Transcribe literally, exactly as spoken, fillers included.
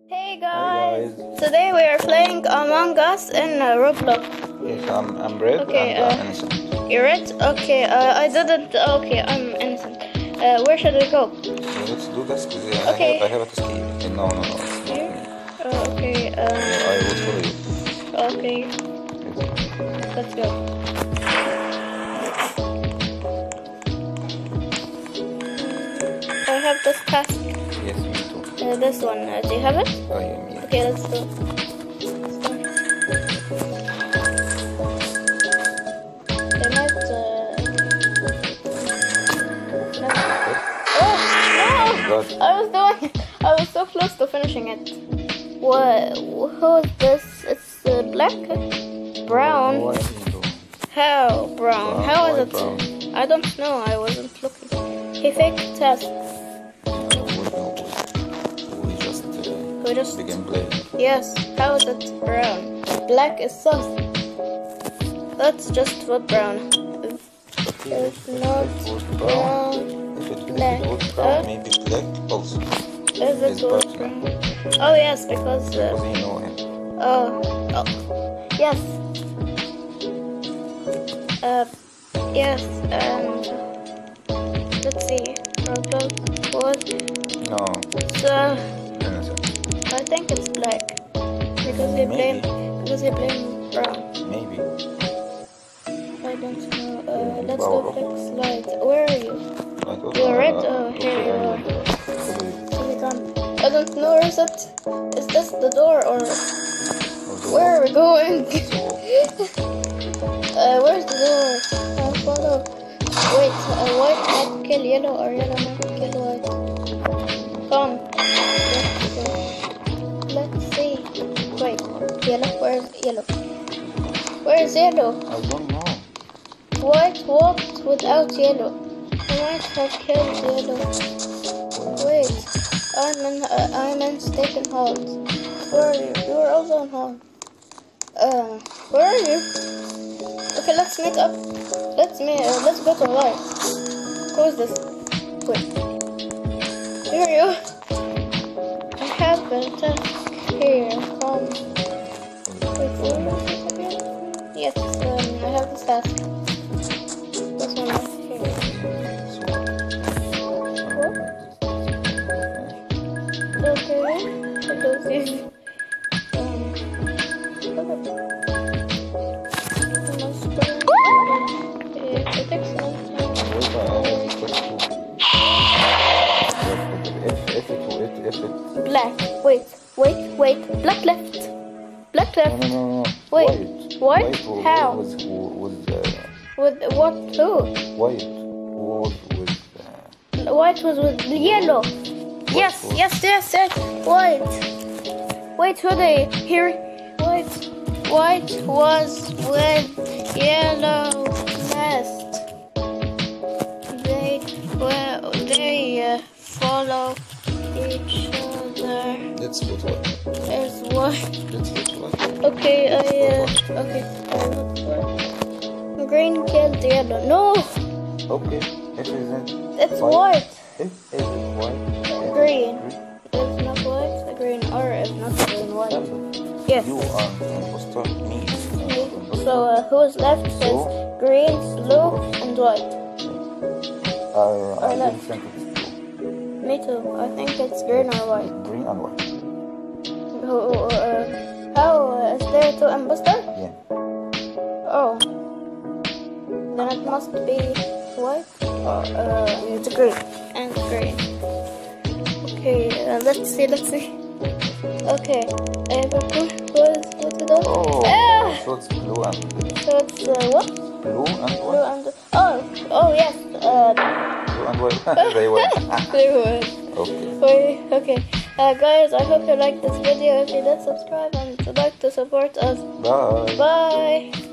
Hey guys. Hey guys, today we are playing Among Us in uh, Roblox. Yes, I'm, I'm red okay, and uh, I'm innocent. You're red? Okay, uh, I didn't, okay, I'm innocent. Uh, where should we go? So let's do this, because I, okay. have, I have a escape. No, no, no, it's not Here? me. Uh, okay, um... I will follow you. Okay. Yes. Let's go. I have this task. Yes, me too. Uh, this one, uh, do you have it? I am, yes. Okay, let's go. They might, uh... no. Oh, no! I was doing it. I was so close to finishing it. What? Who is this? It's uh, black? Brown? Why How? Brown? Brown. How is Why it? brown? I don't know. I wasn't looking. He faked test. We just, uh, we just begin playing. Yes. How is it brown? Black is soft. Let's just put brown. Okay, It's if not it was brown. brown. If it, Black. if it was brown, Uh, maybe black also. If it was brown. Oh yes, because. Uh, Because you know him. Oh. Oh. Yes. Uh. Yes. And let's see. Roblox was. No. So Innocent. I think it's black because he played because he played brown. Maybe. I don't know. Uh, let's Power go off. fix light. Where are you? I thought, You're uh, red. Oh, okay, here you I are. will, uh, follow you. So we can. I don't know. Where is it? Is this the door or Also, where are we going? so, uh, where's the door? I'll follow. Wait, uh, white might kill yellow or yellow might kill white. Come. Let's go. Let's see. Wait, yellow. Where's yellow? Where's yellow? I don't know. White walked without yellow. I might have killed yellow. Wait, I'm in. Uh, I'm in station halt. Where are you? You are also in halt. Uh, where are you? Okay, let's meet up. Let's meet. Uh, let's go to white. Who is this? Wait. Here you. I have a task here. Come. Wait, where is this again? Yes, um, I have this task. This one right here. What? Okay. Hello, sis. Um, okay. I must go. Okay, it takes some time. Wait, I have a question. If, if it, if, if it... Black. Wait, wait, wait. Black left. Black left. No, no, no, no. Wait. White. White? White How? was, was, uh, With what? Who? white was with... Uh, White was with yellow. Yes, was- yes, yes, yes. White. Wait, who they here? White. White was with yellow vest. They well, they uh, follow each other. let's go to white. As white. Let's go to white. Okay, I uh, okay. I look for green killed yellow. No, Okay, if it isn't... it's white. If it is white... it is Green. If not white, green, or if not green, white. Remember, Yes. you are an impostor, me. Okay. So uh, who's left is So? green, blue, and white. Uh, I Or don't left. think it's blue. Me too. I think it's green or white. Green and white. Who? Uh, how uh, is there two imposter? Yeah. Oh. Then it must be white. Or, uh, it's green and green. Okay. Uh, let's see. Let's see. Okay. I have a clue. What is what to do? Oh, Ah! so it's blue and So it's uh, what? blue and Blue white. and oh oh yes. Uh, Blue and white. They win. they were. Okay. Wait, okay. Uh, guys, I hope you liked this video. If you did, subscribe and like to support us. Bye. Bye.